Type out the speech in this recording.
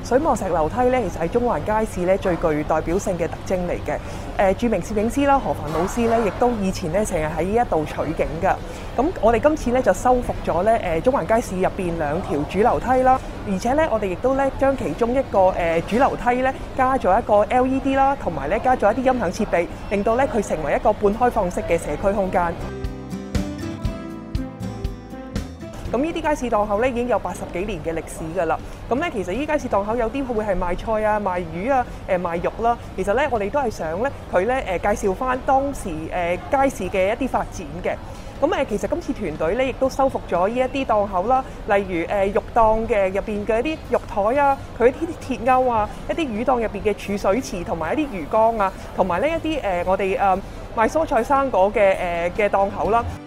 水望石樓梯咧，其實係中環街市咧最具代表性嘅特徵嚟嘅。著名攝影師啦，何凡老師咧，亦都以前咧成日喺呢一度取景㗎。咁我哋今次咧就修復咗咧中環街市入邊2條主樓梯啦，而且咧我哋亦都咧將其中一個主樓梯咧加咗一個 LED 啦，同埋咧加咗一啲音響設備，令到咧佢成為一個半開放式嘅社區空間。咁呢啲街市檔口咧已經有80幾年嘅歷史㗎啦。咁咧其實呢啲街市檔口有啲會係賣菜啊、賣魚啊、賣肉啦。其實咧我哋都係想咧佢咧介紹返當時街市嘅一啲發展嘅。咁其實今次團隊咧亦都修復咗呢一啲檔口啦，例如肉檔嘅入邊嘅一啲肉台啊，佢啲鐵鈎啊，一啲魚檔入邊嘅儲水池同埋一啲魚缸啊，同埋呢一啲我哋賣蔬菜生果嘅檔口啦。